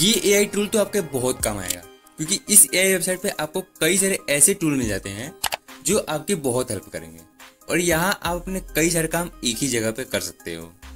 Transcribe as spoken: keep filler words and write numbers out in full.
ये AI tool तो आपके बहुत काम आएगा, क्योंकि इस एआई वेबसाइट पे आपको कई सारे ऐसे टूल मिल जाते हैं जो आपकी बहुत हेल्प करेंगे और यहाँ आप अपने कई सारे काम एक ही जगह पे कर सकते हो।